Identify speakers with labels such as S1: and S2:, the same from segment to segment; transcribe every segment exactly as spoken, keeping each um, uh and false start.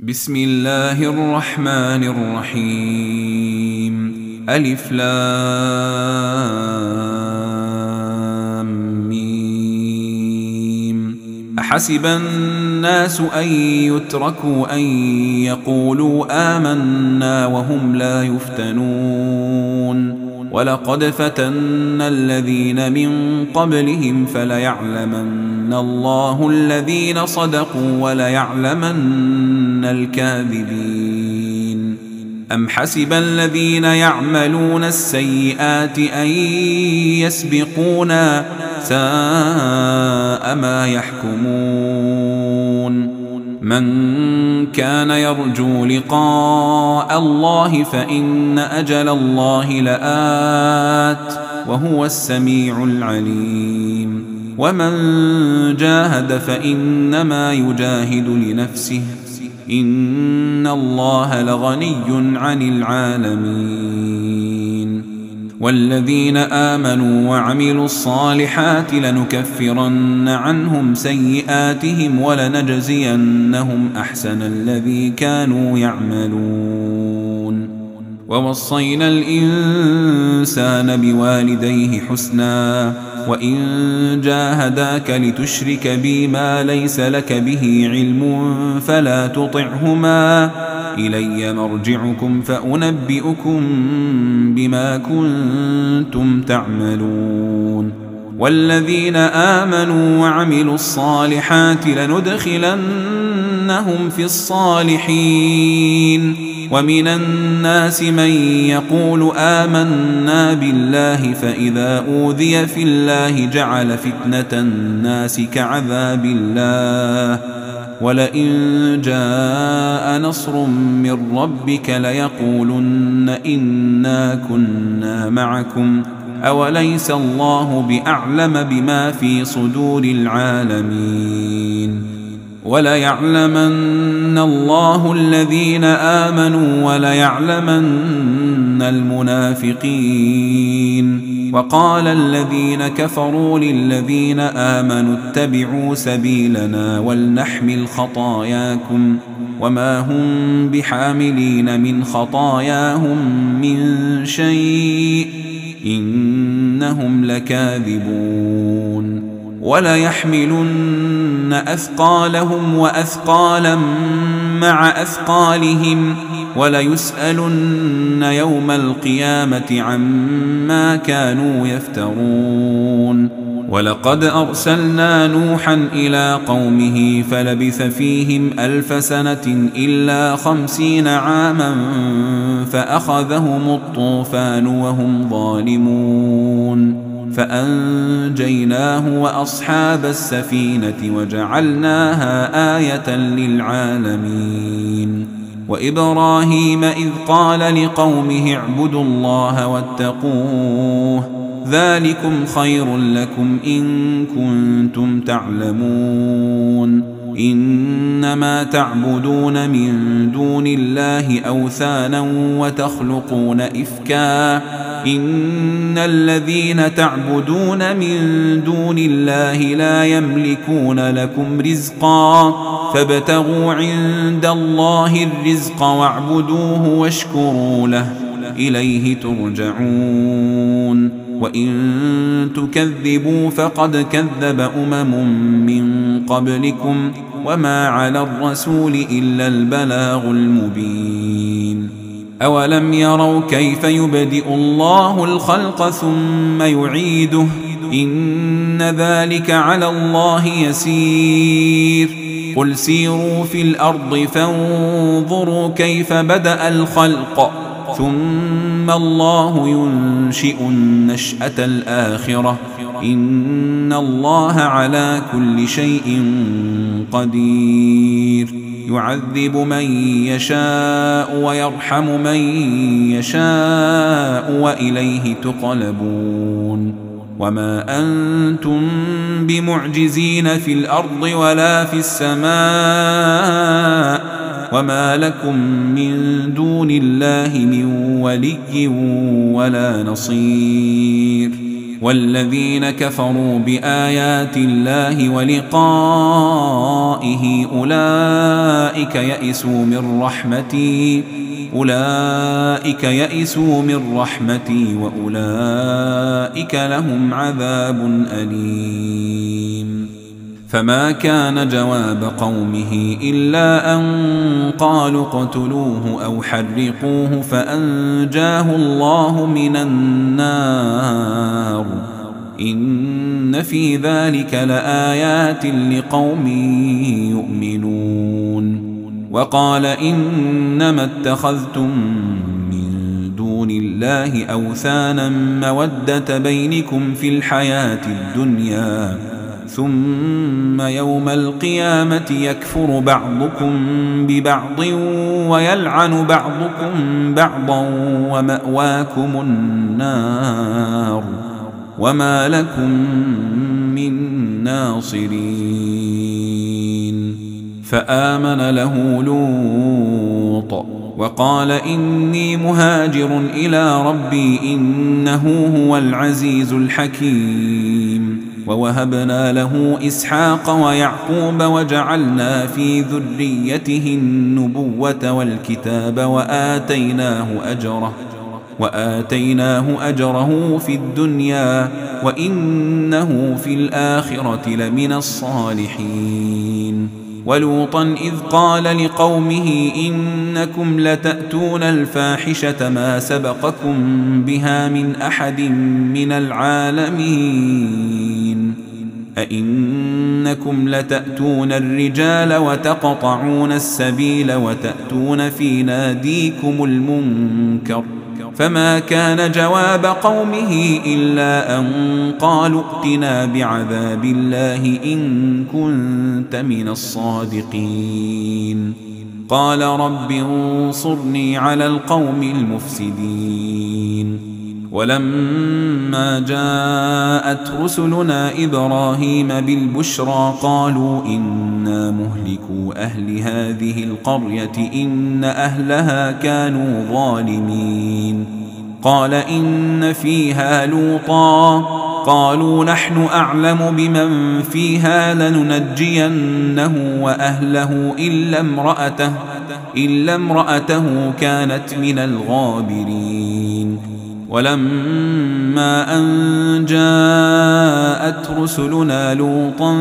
S1: بسم الله الرحمن الرحيم. ألف لام ميم. أحسب الناس أن يتركوا أن يقولوا آمنا وهم لا يفتنون ولقد فتنا الذين من قبلهم فليعلمن الله الذين صدقوا وليعلمن الكاذبين. أم حسب الذين يعملون السيئات أن يسبقونا ساء ما يحكمون. من كان يرجو لقاء الله فإن أجل الله لآت وهو السميع العليم. ومن جاهد فإنما يجاهد لنفسه إن الله لغني عن العالمين. والذين آمنوا وعملوا الصالحات لنكفرن عنهم سيئاتهم ولنجزينهم أحسن الذي كانوا يعملون. ووصينا الإنسان بوالديه حسنا وإن جاهداك لتشرك بي ما ليس لك به علم فلا تطعهما إلي مرجعكم فأنبئكم بما كنتم تعملون. والذين آمنوا وعملوا الصالحات لندخلنهم في الصالحين. ومن الناس من يقول آمنا بالله فإذا أوذي في الله جعل فتنة الناس كعذاب الله ولئن جاء نصر من ربك ليقولن إنا كنا معكم أوليس الله بأعلم بما في صدور العالمين. وليعلمن الله الذين آمنوا وليعلمن المنافقين. وقال الذين كفروا للذين آمنوا اتبعوا سبيلنا ولنحمل خطاياكم وما هم بحاملين من خطاياهم من شيء إنهم لكاذبون. وليحملن أثقالهم وأثقالا مع أثقالهم وليسألن يوم القيامة عما كانوا يفترون. ولقد أرسلنا نوحا إلى قومه فلبث فيهم ألف سنة إلا خمسين عاما فأخذهم الطوفان وهم ظالمون فأنجيناه وأصحاب السفينة وجعلناها آية للعالمين. وإبراهيم إذ قال لقومه اعبدوا الله واتقوه ذلكم خير لكم إن كنتم تعلمون. إنما تعبدون من دون الله أوثانا وتخلقون إفكا إن الذين تعبدون من دون الله لا يملكون لكم رزقا فابتغوا عند الله الرزق واعبدوه واشكروا له إليه ترجعون. وإن تكذبوا فقد كذب أمم من قبلكم وما على الرسول إلا البلاغ المبين. أولم يروا كيف يبدئ الله الخلق ثم يعيده إن ذلك على الله يسير. قل سيروا في الأرض فانظروا كيف بدأ الخلق ثم الله ينشئ النشأة الآخرة إن الله على كل شيء قدير. يعذب من يشاء ويرحم من يشاء وإليه تقلبون. وما أنتم بمعجزين في الأرض ولا في السماء وما لكم من دون الله من ولي ولا نصير. والذين كفروا بآيات الله ولقائه أولئك يئسوا من رحمتي أولئك يئسوا من رحمتي وأولئك لهم عذاب أليم. فما كان جواب قومه إلا أن قالوا اقتلوه أو حرقوه فأنجاه الله من النار. إن في ذلك لآيات لقوم يؤمنون. وقال إنما اتخذتم من دون الله أوثانا مودة بينكم في الحياة الدنيا ثم يوم القيامة يكفر بعضكم ببعض ويلعن بعضكم بعضا ومأواكم النار وما لكم من ناصرين. فآمن له لوط وقال إني مهاجر إلى ربي إنه هو العزيز الحكيم. ووهبنا له إسحاق ويعقوب وجعلنا في ذريته النبوة والكتاب وآتيناه أجره وآتيناه أجره في الدنيا وإنه في الآخرة لمن الصالحين. ولوطا إذ قال لقومه إنكم لتأتون الفاحشة ما سبقكم بها من أحد من العالمين أئنكم لتأتون الرجال وتقطعون السبيل وتأتون في ناديكم المنكر. فما كان جواب قومه إلا أن قالوا ائتنا بعذاب الله إن كنت من الصادقين. قال رب انصرني على القوم المفسدين. ولما جاءت رسلنا إبراهيم بالبشرى قالوا إنا مهلكو أهل هذه القرية إن أهلها كانوا ظالمين. قال إن فيها لوطا قالوا نحن أعلم بمن فيها لننجينه وأهله إلا امرأته, إلا امرأته كانت من الغابرين. ولما أن جاءت رسلنا لوطا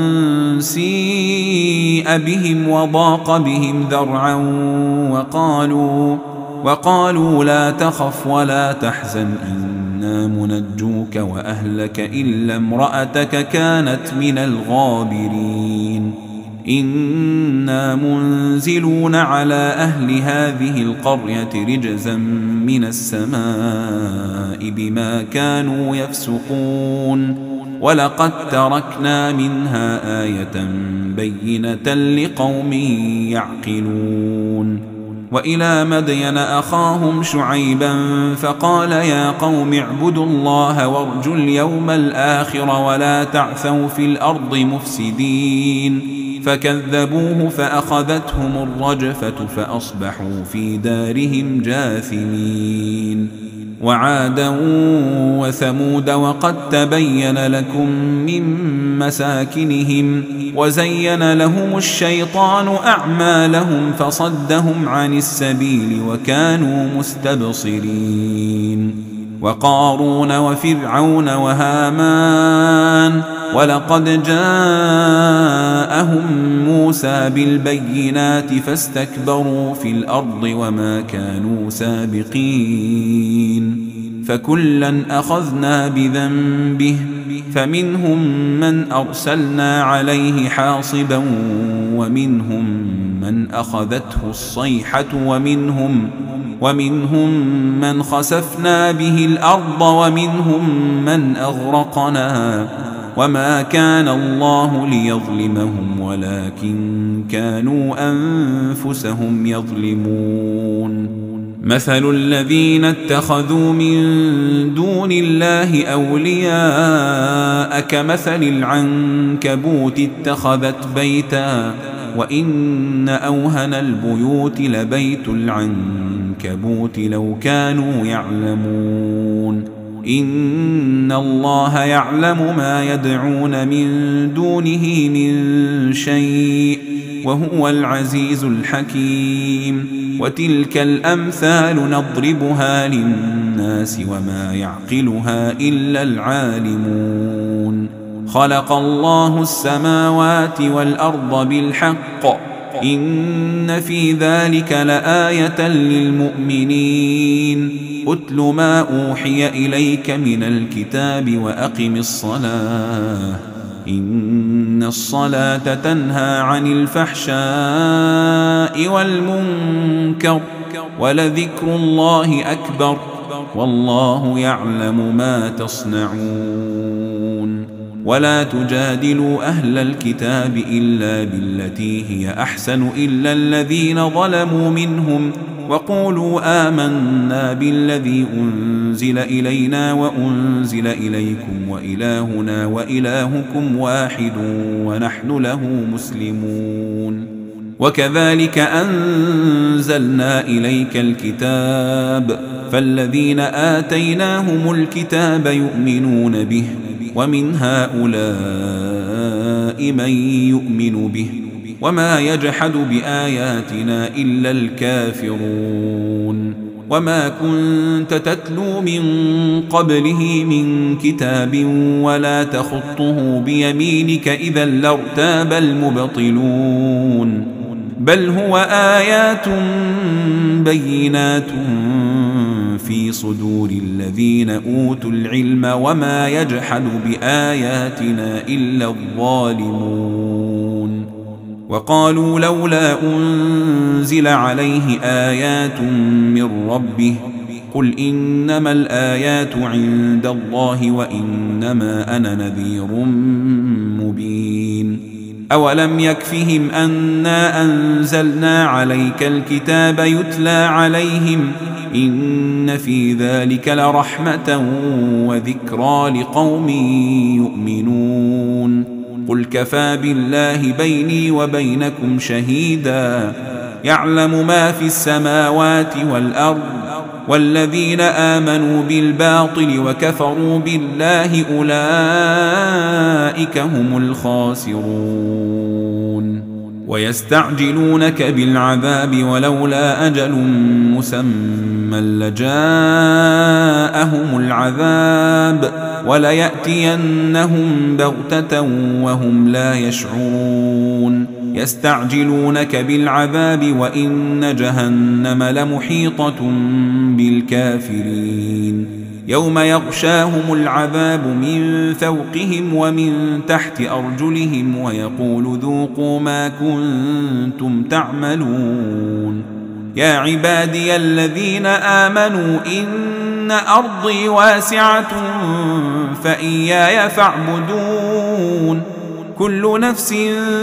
S1: سيء بهم وضاق بهم ذرعا وقالوا, وقالوا لا تخف ولا تحزن إنا منجوك وأهلك إلا امرأتك كانت من الغابرين. إنا منزلون على أهل هذه القرية رجزا من السماء بما كانوا يفسقون. ولقد تركنا منها آية بينة لقوم يعقلون. وإلى مدين أخاهم شعيبا فقال يا قوم اعبدوا الله وارجوا اليوم الآخر ولا تعثوا في الأرض مفسدين. فكذبوه فأخذتهم الرجفة فأصبحوا في دارهم جاثمين. وعادا وثمود وقد تبين لكم من مساكنهم وزين لهم الشيطان أعمالهم فصدهم عن السبيل وكانوا مستبصرين. وقارون وفرعون وهامان ولقد جاءهم موسى بالبينات فاستكبروا في الأرض وما كانوا سابقين. فكلا أخذنا بذنبه فمنهم من أرسلنا عليه حاصبا ومنهم من أخذته الصيحة ومنهم, ومنهم من خسفنا به الأرض ومنهم من أغرقنا وما كان الله ليظلمهم ولكن كانوا أنفسهم يظلمون. مثل الذين اتخذوا من دون الله أولياء كمثل العنكبوت اتخذت بيتا وإن أوهن البيوت لبيت العنكبوت لو كانوا يعلمون. إن الله يعلم ما يدعون من دونه من شيء وهو العزيز الحكيم وتلك الأمثال نضربها للناس وما يعقلها إلا العالمون خلق الله السماوات والأرض بالحق إن في ذلك لآية للمؤمنين أتل ما أوحي إليك من الكتاب وأقم الصلاة إن الصلاة تنهى عن الفحشاء والمنكر ولذكر الله أكبر والله يعلم ما تصنعون ولا تجادلوا أهل الكتاب إلا بالتي هي أحسن إلا الذين ظلموا منهم وقولوا آمنا بالذي أنزل إلينا وأنزل إليكم وإلهنا وإلهكم واحد ونحن له مسلمون وكذلك أنزلنا إليك الكتاب فالذين آتيناهم الكتاب يؤمنون به ومن هؤلاء من يؤمن به وما يجحد بآياتنا إلا الكافرون وما كنت تتلو من قبله من كتاب ولا تخطه بيمينك إذا لارتاب المبطلون بل هو آيات بينات في صدور الذين أوتوا العلم وما يجحد بآياتنا إلا الظالمون وقالوا لولا أنزل عليه آيات من ربه قل إنما الآيات عند الله وإنما أنا نذير مبين أولم يكفهم أنا أنزلنا عليك الكتاب يتلى عليهم إن في ذلك لرحمة وذكرى لقوم يؤمنون قل كفى بالله بيني وبينكم شهيدا يعلم ما في السماوات والأرض والذين آمنوا بالباطل وكفروا بالله أولئك هم الخاسرون ويستعجلونك بالعذاب ولولا أجل مسمى لجاءهم العذاب وليأتينهم بغتة وهم لا يشعرون يستعجلونك بالعذاب وإن جهنم لمحيطة بالكافرين يوم يغشاهم العذاب من فوقهم ومن تحت أرجلهم ويقول ذوقوا ما كنتم تعملون يا عبادي الذين آمنوا إن أرضي واسعة فإياي فاعبدون كل نفس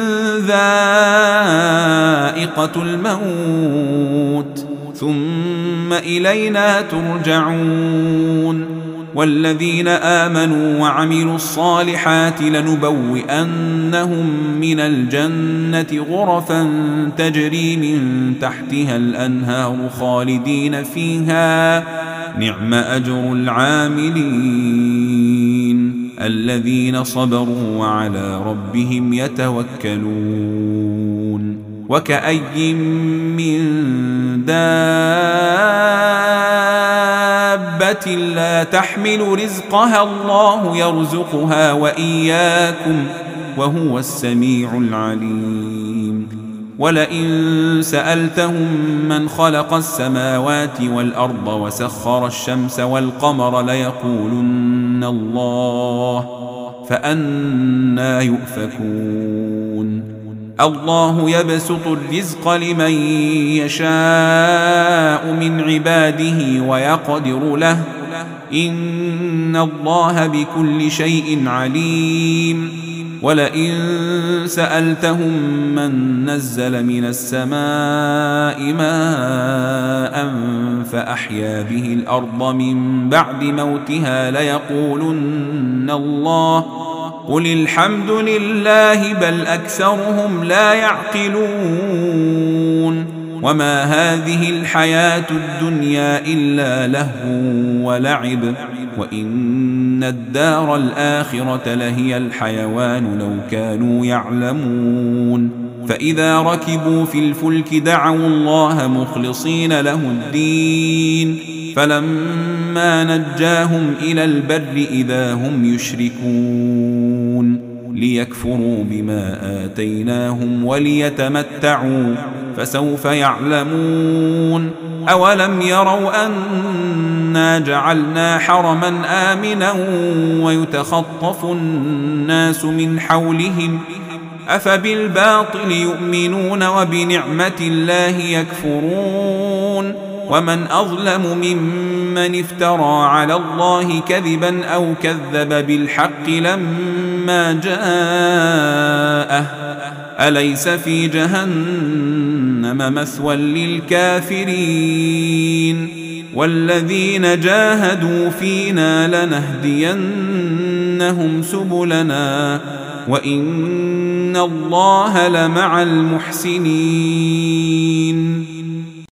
S1: ذائقة الموت ثم إلينا ترجعون والذين آمنوا وعملوا الصالحات لنبوئنهم من الجنة غرفا تجري من تحتها الأنهار خالدين فيها نعم أجر العاملين الذين صبروا وعلى ربهم يتوكلون وكأي من دابة لا تحمل رزقها الله يرزقها وإياكم وهو السميع العليم ولئن سألتهم من خلق السماوات والأرض وسخر الشمس والقمر ليقولن الله فأنى يؤفكون الله يبسط الرزق لمن يشاء من عباده ويقدر له إن الله بكل شيء عليم ولئن سألتهم من نزل من السماء ماء فأحيا به الأرض من بعد موتها ليقولن الله قل الحمد لله بل أكثرهم لا يعقلون وما هذه الحياة الدنيا إلا لهو ولعب وإن الدار الآخرة لهي الحيوان لو كانوا يعلمون فإذا ركبوا في الفلك دعوا الله مخلصين له الدين فلما نجاهم إلى البر إذا هم يشركون ليكفروا بما آتيناهم وليتمتعوا فسوف يعلمون أولم يروا أنا جعلنا حرما آمنا ويتخطف الناس من حولهم أفبالباطل يؤمنون وبنعمة الله يكفرون ومن أظلم ممن افترى على الله كذبا أو كذب بالحق لما جاءه أليس في جهنم مثوى للكافرين والذين جاهدوا فينا لنهدينهم سبلنا وإن الله لمع المحسنين